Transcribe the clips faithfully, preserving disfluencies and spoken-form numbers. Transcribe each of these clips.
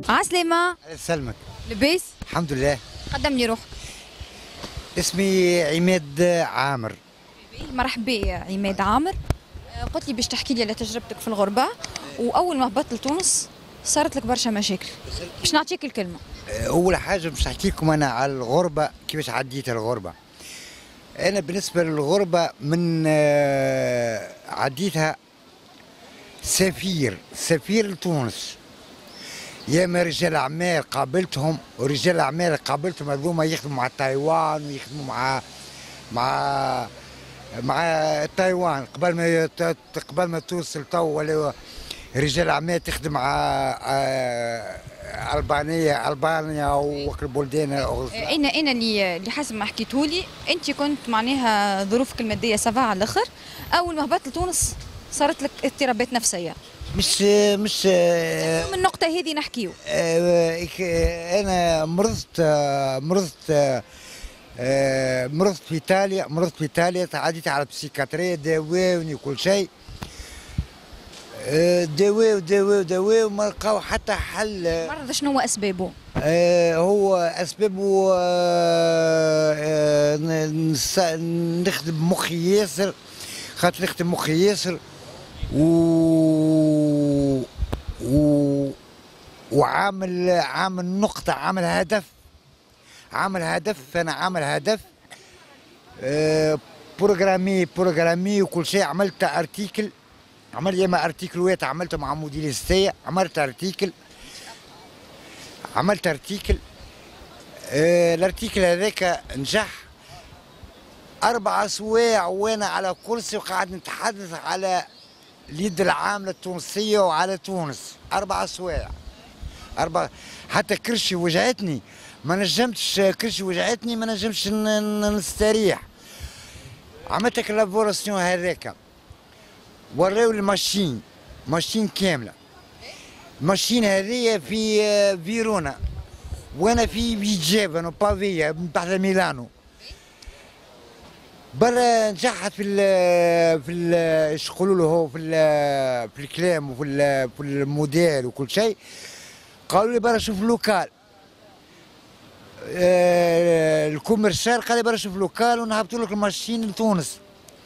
عسلامة. الله يسلمك. لباس؟ الحمد لله. قدم لي روحك. اسمي عماد عامر. مرحبا يا عماد عامر. آه، قلت لي باش تحكي لي على تجربتك في الغربة، وأول ما هبطت لتونس صارت لك برشا مشاكل. باش نعطيك الكلمة. أول حاجة باش نحكي لكم أنا على الغربة، كيفاش عديت الغربة. أنا بالنسبة للغربة من آه، عديتها سفير سفير لتونس. ياما رجال اعمال قابلتهم، ورجال اعمال قابلتهم هذوما يخدموا مع تايوان ويخدموا مع مع مع تايوان قبل ما قبل ما توصل تو، ولا رجال اعمال تخدم مع البانيا البانيا والبلدان. انا انا اللي اللي حسب ما حكيتولي انت كنت معناها ظروفك الماديه سافا على الاخر، اول ما هبطت لتونس صارت لك اضطرابات نفسيه. مش مش من النقطة هذه نحكيو. أنا مرضت مرضت مرضت في إيطاليا، مرضت في إيطاليا، عديت على بسيكاترية داووني وكل شيء. داوي وداوي وداوي وما لقاو حتى حل. مرض شنو هو أسبابه؟ هو أسبابه نخدم مخي ياسر، خاطر نخدم مخي ياسر و... و... وعامل عامل نقطة، عامل هدف، عامل هدف أنا عامل هدف أه... بروغرامي بروغرامي وكل شيء. عملت ارتيكل، عملت ياما ارتيكلوات عملته مع مدير الستية، عملت ارتيكل عملت ارتيكل أه... الارتيكل هذاك نجح أربع سوايع وأنا على كرسي وقاعد نتحدث على اليد العاملة التونسية وعلى تونس. أربع سوايع، أربع، حتى كرشي وجعتني، ما نجمتش، كرشي وجعتني ما نجمتش نستريح. عملت كلابوراسيون هذاك، وراو الماشين، ماشين كاملة. الماشين هذيا في فيرونا وأنا في فيجيفانو بافيا بحث ميلانو. برا نجحت في ال في ال ايش يقولوا له هو في ال في الكلام وفي ال في الموديل وكل شيء. قالوا لي برا شوف لوكال، آه الكوميرسال قال لي برا شوف لوكال ونهبطوا لك الماشين لتونس.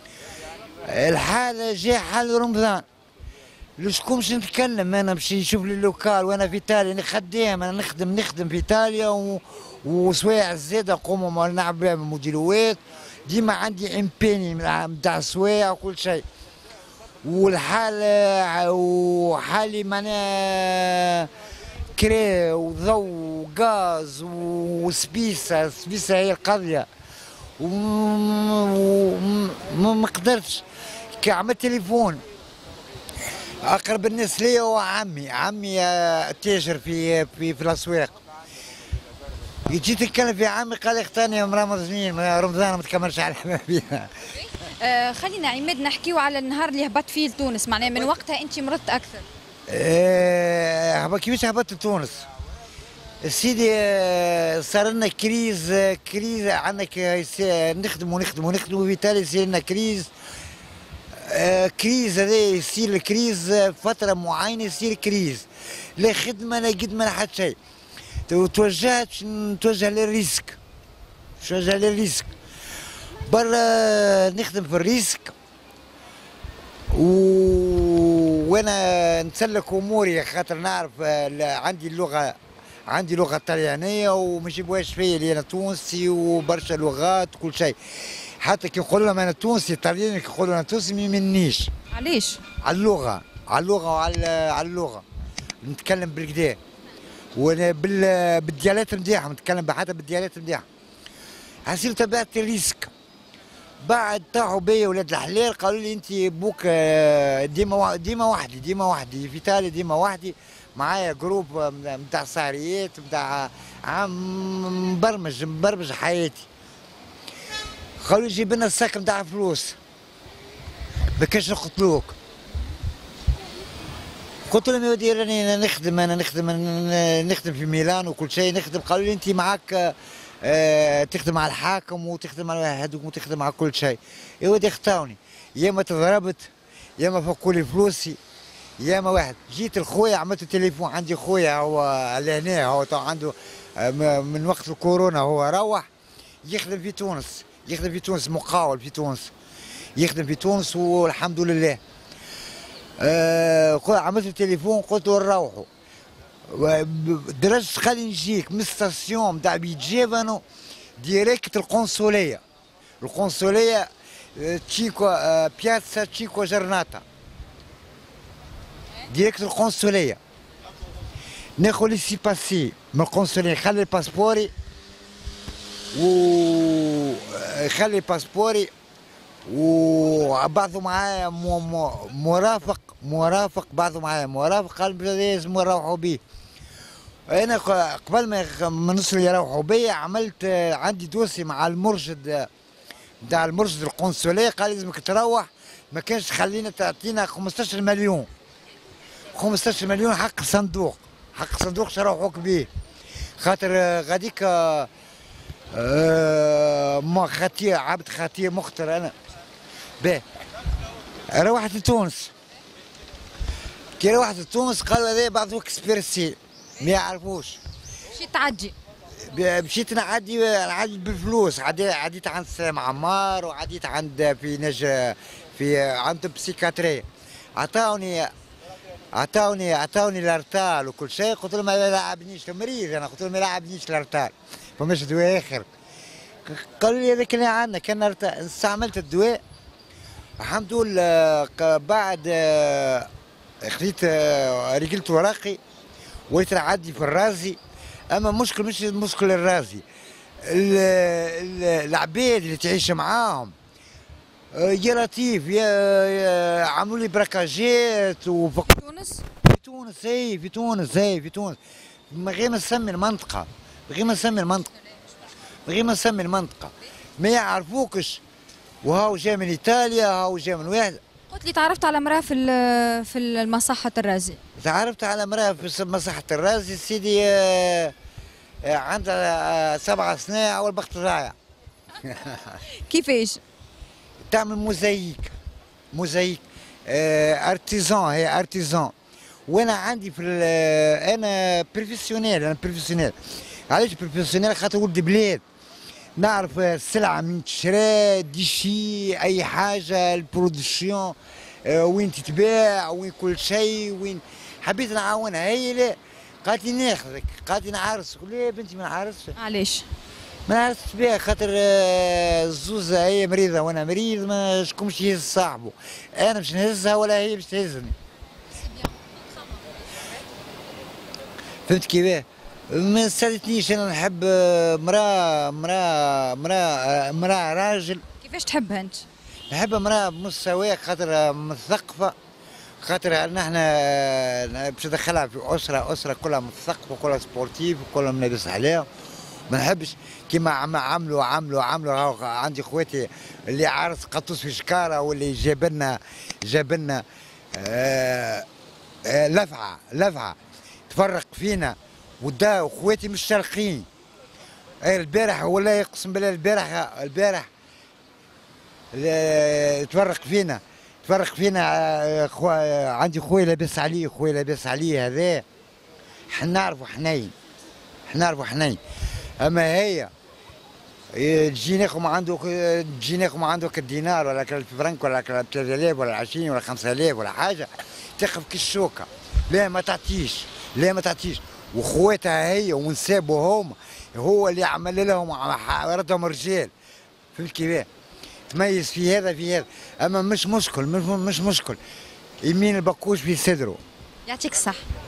الحال جاء حال رمضان، لشكون باش نتكلم انا باش نشوف لي اللوكال وانا في ايطاليا. انا خدام، انا نخدم نخدم في ايطاليا و وسوايع زاده نقوم نعمل موديلوات، ديما عندي امباني نتاع سوايع وكل شيء. والحال وحالي معناها كري وضوء وغاز وسبيسه، سبيسه هي القضيه. وما قدرتش، كي عملت تليفون اقرب الناس ليا هو عمي، عمي تاجر في في في الاسواق. جيت نتكلم في عمي قال لي اختاني رمضان رمضان ما تكملش على ما فيها. آه خلينا عماد نحكيو على النهار اللي هبطت فيه لتونس، معناها من وقتها انت مرضت اكثر. آه كيفاش هبطت لتونس؟ سيدي آه صار لنا كريز، كريز عندنا نخدم ونخدم ونخدم وفي تالي يصير لنا كريز. آه كريز هذا يصير الكريز فترة معينة، يصير كريز لا خدمة لا قد ما لا حتى شيء. توجهت نتوجه للريسك، نتوجه للريسك برا نخدم في الريسك و... وانا نسلك اموري خاطر نعرف عندي اللغه، عندي لغه طليانيه وما يجيبوهاش فيا لي انا تونسي وبرشا لغات وكل شيء. حتى كي نقول لهم انا تونسي طلياني، كي يقولوا انا تونسي ما يمنيش. علاش؟ على اللغه، على اللغه وعلى على اللغه نتكلم بالكدا، وانا بال بالديالات نتاعهم نتكلم حتى بالديالات نتاعهم. حسيت تبعت الريسك. بعد طاحوا بيا ولاد الحلال قالوا لي انت بوك ديما ديما وحدي، ديما وحدي في ايطاليا، ديما وحدي. معايا جروب نتاع سهريات نتاع عام مبرمج مبرمج حياتي. قالوا لي جيب لنا الساك نتاع فلوس بكاش نقتلوك. قلت لهم يا ودي راني نخدم، انا نخدم أنا نخدم في ميلان وكل شيء نخدم. قالوا لي انت معاك آه تخدم مع الحاكم وتخدم على هذوك وتخدم على كل شيء. يا ودي اختاروني، يا اما تضربت يا اما فكوا لي فلوسي ياما واحد جيت لخويا عملت تليفون، عندي خويا هو لهنا، هو تو عنده آه، م- من وقت الكورونا هو روح يخدم في تونس، يخدم في تونس مقاول في تونس، يخدم في تونس والحمد لله. آه قل- عملت تليفون قلت له نروحوا، درجت خلي نجيك من ستاسيون نتاع بيت جيفانو ديريكت القنصليه، القنصليه آه، تشيكو آه، بيازا تشيكو جرناتا، ديريكت القنصليه. ناخذ لي سي باسي من القنصليه، نخلي باسبوري و خلي باسبوري وبعضه معايا مو- مو- مرافق مرافق بعضه معايا مرافق، قال لازم نروحوا بيه. انا ق- قبل ما يخ- ما نوصل يروحوا بيا عملت آه، عندي دوسي مع المرشد آه، بتاع المرشد القنصليه، قال لازمك تروح، ما كانش تخلينا تعطينا خمسطاش مليون، خمسطاش مليون حق صندوق، حق صندوق شروحوك بيه، خاطر آه، غاديك آه، آه، ما خطير عبد خطير مختار انا. باهي روحت لتونس، كي روحت لتونس قالوا هذا بعضو اكسبرسي ما يعرفوش. مشيت تعدي. ب- مشيت نعدي نعدي بالفلوس، عدي عديت عند سلام عمار وعديت عند في نج في عند بسيكاتري، عطاوني عطاوني عطاوني الارتال وكل شيء، قلت لهم ما يلعبنيش مريض، انا قلت لهم ما يلعبنيش الارتال، فماش دواء اخر. قالوا لي هذاك اللي عندنا كان ارتال، استعملت الدواء الحمد لله. ق- بعد آه، خديت آه، رجلت ورقي وليت نعدي في الرازي، اما مشكل مش المشكل الرازي، ال- ال- العباد اللي تعيش معاهم آه، يا لطيف يا يا عملوا لي براكاجات وفق تونس. في تونس، اي في تونس، اي في تونس، من غير ما نسمي المنطقة، من غير ما نسمي المنطقة، من غير ما نسمي المنطقة، ما يعرفوكش. وهاو جاي من ايطاليا، هاو جاي من واحد. قلت لي تعرفت على امراه في ال- في المصحة الرازي. تعرفت على امرأة في مصحة الرازي سيدي آه، آه، عندها آه، سبع سنين أول بخت ضايع. كيفاش؟ تعمل موزاييك، موزاييك آه، ارتيزان، هي ارتيزان. وانا عندي في ال- آه، انا بروفيسيونيل، انا بروفيسيونيل. علاش بروفيسيونيل؟ خاطر ولد بلاد، نعرف السلعة من تشرى ديشي أي حاجة، البرودكسيون آه، وين تتباع وين كل شيء وين. حبيت نعاونها هي، لا قالت لي ناخذك، قالت لي نعرسك، قلت لها يا بنتي ما نعرسش، علاش؟ ما نعرسش بها خاطر آه، الزوزة هي مريضة وأنا مريض، ما شكونش يهز صاحبه، أنا باش نهزها ولا هي باش تهزني. فهمت كيفاه؟ ما سالتنيش، انا نحب مراه مراه مراه مراه راجل، كيفاش تحبها انت؟ نحب مراه بمستواها خاطر مثقفه، خاطر نحن باش ندخلها في اسره، اسره كلها مثقفه كلها سبورتيف وكلها ملابس عليها. ما نحبش كيما عم عملوا عملوا عملوا هاو عندي خواتي اللي عارس قطوس في شكاره واللي جاب لنا جاب لنا آه آه لفعه لفعه تفرق فينا، ودا خواتي مش شرقيين. اي البارح والله يقسم بالله البارح البارح ل- تفرق فينا تفرق فينا آه، خو... آه، عندي خويا لاباس عليه، خويا لاباس عليه هذا، حنا نعرفوا حنين، حنا نعرفوا حنين. اما هي إيه، تجي ناخذ ما عندك تجي ناخذ ما عندك الدينار ولا ألف فرنك ولا ثلاثة آلاف ولا عشرين ولا خمسة آلاف ولا حاجه، تقف كالشوكه، لا ما تعطيش، لا ما تعطيش. وخواتها هي ونسابوا هم، هو اللي عمل لهم عم- ردهم رجال. فهمت كيفاه؟ تميز في هذا في هذا، اما مش مشكل، مش مش مشكل، يمين البكوش في صدره. يعطيك الصحة.